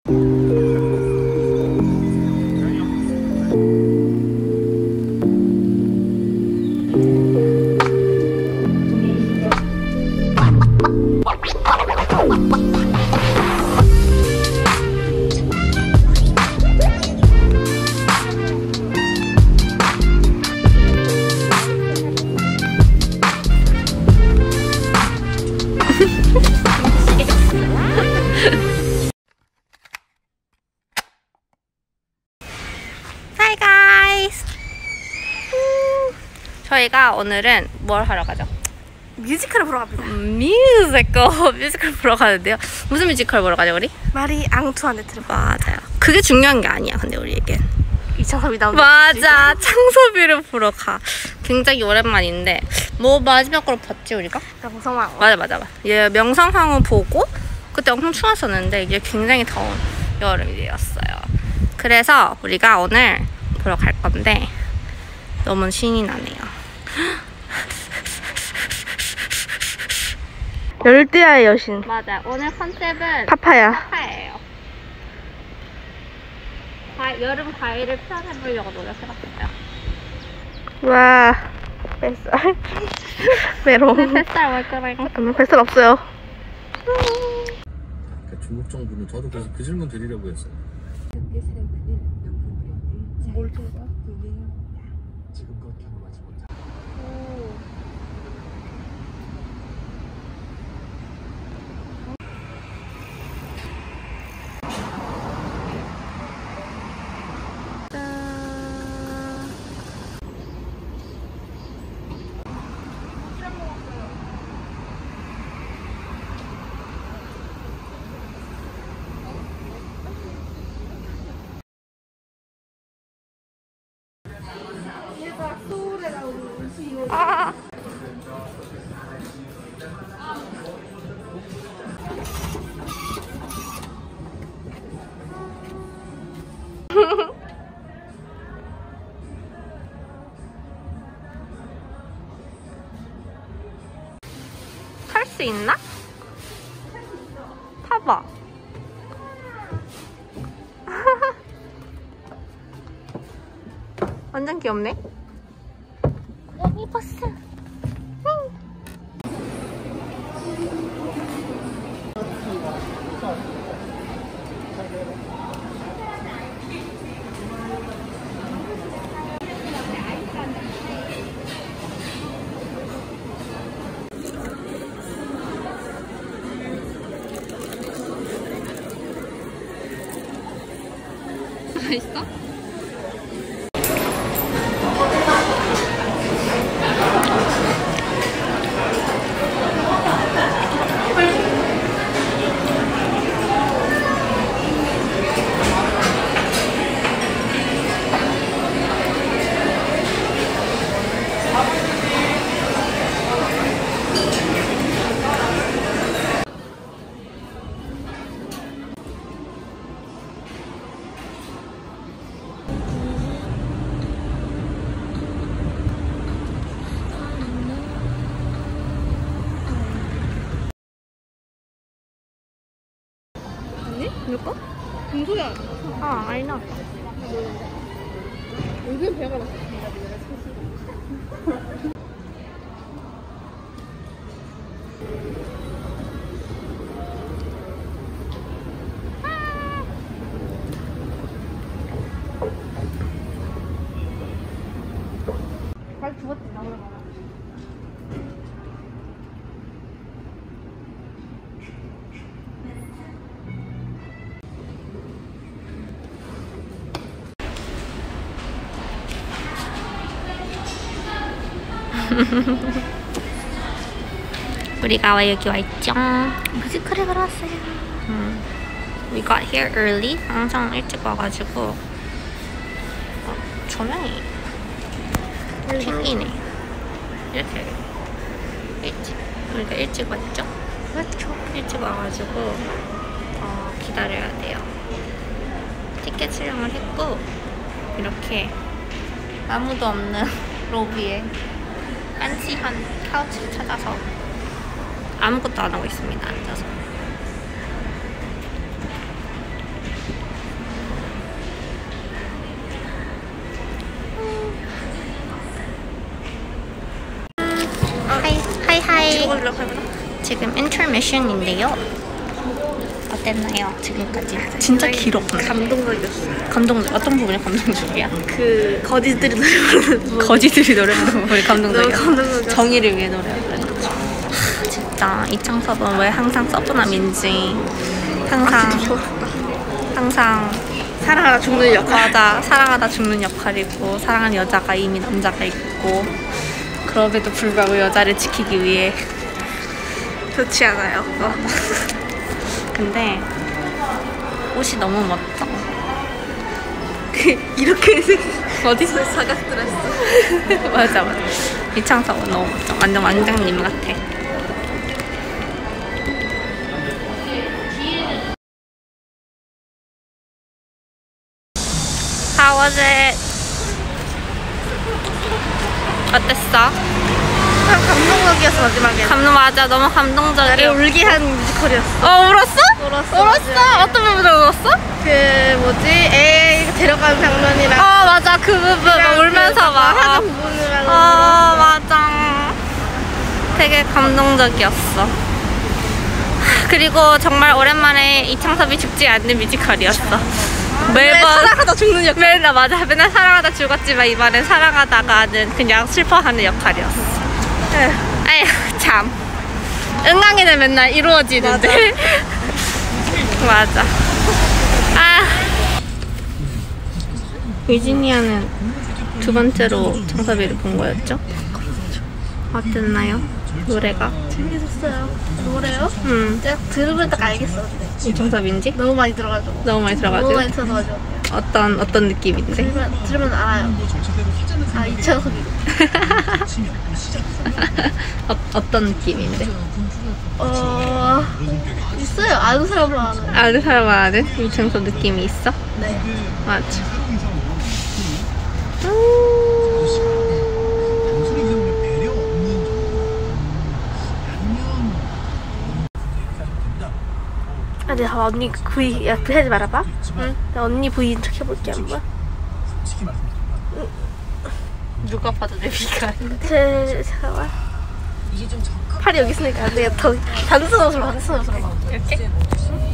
Hi guys! 저희가 오늘은 뭘 하러 가죠? 뮤지컬을 보러 갑니다. 뮤지컬 보러 가는데요. 무슨 뮤지컬 보러 가죠 우리? 마리 앙투아네트를 맞아요. 그게 중요한 게 아니야 근데 우리에겐. 이창섭이 나오는 맞아. 창섭이를 보러 가. 굉장히 오랜만인데 뭐 마지막으로 봤지 우리가? 명성황후. 맞아. 얘 명성황후 보고 그때 엄청 추웠었는데 이제 굉장히 더운 여름이 되었어요. 그래서 우리가 오늘 보러 갈 건데 너무 신이 나네요. 열대야의 여신. 맞아요. 오늘 컨셉은 파파야. 파파예요. 여름 과일을 표현해보려고 노력해봤어요. 와, 뱃살. 메롱. 뱃살 뭘 거라고? 뱃살 없어요. 중국 정부는 저도 그래서 그 질문 드리려고 했어요. 뭘 준 거야? 지금껏 경험하지 못한. 아. 탈 수 있나? 타봐. 완전 귀엽네. 여기 버스. 맛있어? 이거? 공소야. 아, 알나. 요즘 배가 났어. 발 죽었지, 나오라 가라. 우리가 여기 와있죠. 뮤지컬에 보러 왔어요. We got here early. 항상 일찍 와가지고 조명이 튕기네. 이렇게 우리가 일찍 왔죠? 그렇죠. 일찍 와가지고 기다려야 돼요. 티켓 수령을 했고 이렇게 아무도 없는 로비에 안시한 카우치를 찾아서 아무것도 안 하고 있습니다. 앉아서 블록해보자. 지금 인터미션인데요. 어땠나요? 지금까지 진짜 길었네. 감동적이었어. 감동적. 어떤 부분이 감동적이야? 그 거지들이 노래 부르는 부분. 거지들이 노래 부르는 부분이 감동적이야. 너무 감동적이었어. 정의를 위해 노래하는 거죠. 진짜 이창섭은 왜 항상 서브남인지 항상 사랑하다 죽는 역할. 맞아, 사랑하다 죽는 역할이고 사랑하는 여자가 이미 남자가 있고 그럼에도 불구하고 여자를 지키기 위해 좋지 않아요. 근데 옷이 너무 멋져. 이렇게 어디서 사각들 했어. 맞아. 이창섭은 너무 멋져. 완전 왕장님 같아. How was it? 어땠어? 감동적이었어 마지막에. 맞아. 너무 나를 감동적이야. 울게 한 뮤지컬이었어. 울었어? 울었어. 어떤 부분에 울었어? 그 뭐지? 애 데려가는 장면이랑. 맞아. 그 부분 막 울면서 막. 하는 부분이랑. 맞아. 되게 감동적이었어. 그리고 정말 오랜만에 이창섭이 죽지 않는 뮤지컬이었어. 매번 사랑하다 죽는 역할. 맨날 사랑하다 죽었지만 이번엔 사랑하다가는 그냥 슬퍼하는 역할이었어. 아휴 참. 응강이는 맨날 이루어지는데. 맞아. 위지니아는 두 번째로 창섭이를 본 거였죠? 어땠나요? 노래가? 재밌었어요. 노래요? 응. 제가 들으면 딱 알겠어. 근데. 이창섭인지? 너무 많이 들어가지고. 너무 많이 들어가지고. 너무 많이 들어가지고. 어떤 느낌인데? 들으면 알아요. 아 이창섭이고. 어떤 느낌인데? 있어요. 아는 사람은 아는. 아는 사람 아는 이창섭 느낌이 있어? 네. 맞아. 아, 내가 언니 V, 야, V 하지 말아봐. 응? 나 언니 V인 척 해볼게, 한번. 누가 봐도 내 비가. 잠깐만. 팔이 여기 있으니까 내가 더 단순한 옷으로 봐. 이렇게?